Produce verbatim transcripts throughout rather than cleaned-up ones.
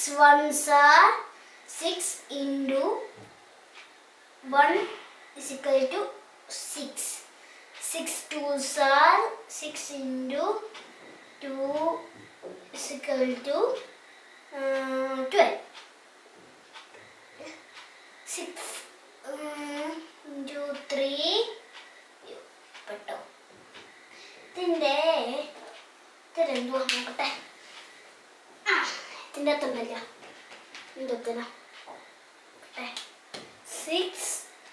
ones are six into one is equal to six. Six twos are six into two is equal to uh, twelve. Six um, into three. Peട്ടോ. ഇതിൻ്റെ ഇതെന്തുവാ നോക്കട്ടെ. ആ ഇതിൻ്റെ അകത്തുണ്ടല്ല എന്തൊക്കെ six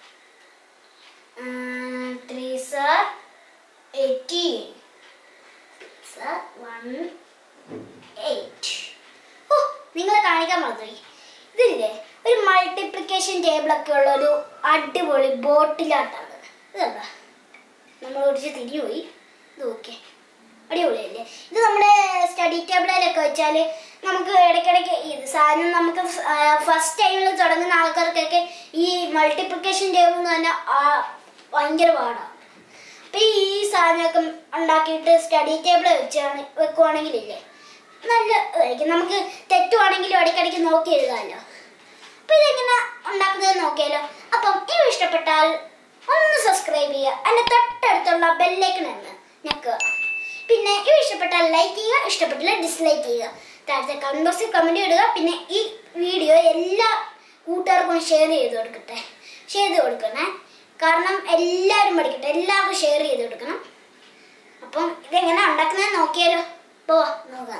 three sir eighteen sir one eight. ഓ നിങ്ങളെ കാണിക്കാൻ മതി. ഇതില്ലേ ഒരു മൾട്ടിപ്ലിക്കേഷൻ ടേബിളൊക്കെ ഉള്ള ഒരു അടിപൊളി ബോട്ടിലാട്ടാണ്. ഇതെന്താ നമ്മൾ ഒടിച്ച് തിരിഞ്ഞുപോയി. ഇത് ഓക്കെ അടിപൊളിയല്ലേ. ഇത് നമ്മുടെ സ്റ്റഡി ടേബിളിലൊക്കെ വെച്ചാൽ നമുക്ക് ഇടയ്ക്കിടയ്ക്ക് ഇത് സാധനം നമുക്ക് ഫസ്റ്റ് ടൈമിൽ തുടങ്ങുന്ന ആൾക്കാർക്കൊക്കെ ഈ മൾട്ടിപ്ലിക്കേഷൻ ടേബിൾ എന്ന് പറഞ്ഞാൽ ഭയങ്കര പാടാണ്. അപ്പം ഈ സാധനമൊക്കെ ഉണ്ടാക്കിയിട്ട് സ്റ്റഡി ടേബിൾ വെച്ചാണ് വെക്കുവാണെങ്കിലില്ലേ നല്ല ഇതായിരിക്കും. നമുക്ക് തെറ്റുവാണെങ്കിലും ഇടയ്ക്കിടയ്ക്ക് നോക്കി എഴുതാമല്ലോ. അപ്പം ഇതെങ്ങനെ ഉണ്ടാക്കുന്നത് നോക്കിയാലോ. അപ്പം ഈ ഇഷ്ടപ്പെട്ടാൽ ഒന്ന് സബ്സ്ക്രൈബ് ചെയ്യുക. അതിൻ്റെ തൊട്ടടുത്തുള്ള ബെല്ലൈക്കൺ എന്ന് ഞെക്കുക. പിന്നെ ഈ ഇഷ്ടപ്പെട്ടാൽ ലൈക്ക് ചെയ്യുക, ഇഷ്ടപ്പെട്ടില്ല ഡിസ്ലൈക്ക് ചെയ്യുക. താഴത്തെ കമന്റ് ബോക്സിൽ കമന്റ് ഇടുക. പിന്നെ ഈ വീഡിയോ എല്ലാ കൂട്ടുകാർക്കും ഷെയർ ചെയ്ത് കൊടുക്കട്ടെ ഷെയർ ചെയ്ത് കൊടുക്കണേ. കാരണം എല്ലാവരും പഠിക്കട്ടെ, എല്ലാവർക്കും ഷെയർ ചെയ്ത് കൊടുക്കണം. അപ്പം ഇതെങ്ങനെ ഉണ്ടാക്കുന്നത് നോക്കിയാലോ. പോവാ നോക്കാം.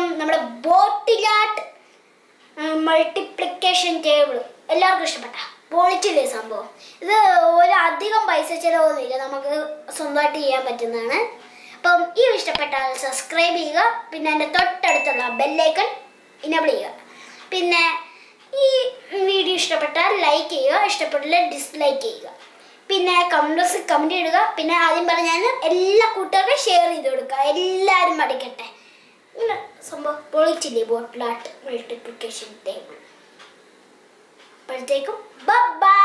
നമ്മുടെ ബോട്ടിലാട്ട് മൾട്ടിപ്ലിക്കേഷൻ ടേബിൾ എല്ലാവർക്കും ഇഷ്ടപ്പെട്ട പൊളിച്ചില്ലേ സംഭവം. ഇത് ഒരു അധികം പൈസ ചിലവൊന്നുമില്ല, നമുക്ക് സ്വന്തമായിട്ട് ചെയ്യാൻ പറ്റുന്നതാണ്. അപ്പം ഈ ഇഷ്ടപ്പെട്ടാൽ സബ്സ്ക്രൈബ് ചെയ്യുക, പിന്നെ എൻ്റെ തൊട്ടടുത്തുള്ള ബെല്ലൈക്കൺ ഇനേബിൾ ചെയ്യുക. പിന്നെ ഈ വീഡിയോ ഇഷ്ടപ്പെട്ടാൽ ലൈക്ക് ചെയ്യുക, ഇഷ്ടപ്പെട്ടില്ല ഡിസ്ലൈക്ക് ചെയ്യുക. പിന്നെ കമൻറ്റ്സ് കമൻറ്റ് ഇടുക. പിന്നെ ആദ്യം പറഞ്ഞാൽ എല്ലാ കൂട്ടുകാർക്കും ഷെയർ ചെയ്ത് കൊടുക്കുക, എല്ലാവരും പഠിക്കട്ടെ. സംഭവം പൊളിച്ചില്ലേ ബോട്ടിലാട്ട് മൾട്ടിപ്ലിക്കേഷൻ ടേബിൾ. അപ്പോഴത്തേക്കും ബൈ.